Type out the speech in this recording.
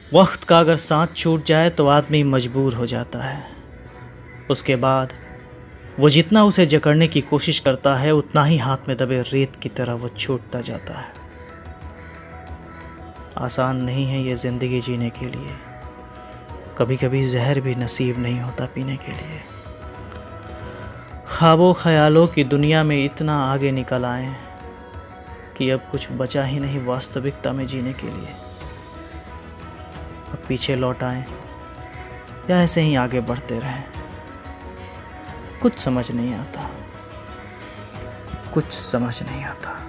वक्त का अगर साथ छूट जाए तो आदमी मजबूर हो जाता है। उसके बाद वो जितना उसे जकड़ने की कोशिश करता है उतना ही हाथ में दबे रेत की तरह वो छूटता जाता है। आसान नहीं है ये ज़िंदगी जीने के लिए, कभी कभी जहर भी नसीब नहीं होता पीने के लिए। ख्वाबों ख्यालों की दुनिया में इतना आगे निकल आए कि अब कुछ बचा ही नहीं वास्तविकता में जीने के लिए। अब पीछे लौट आएं या ऐसे ही आगे बढ़ते रहें, कुछ समझ नहीं आता, कुछ समझ नहीं आता।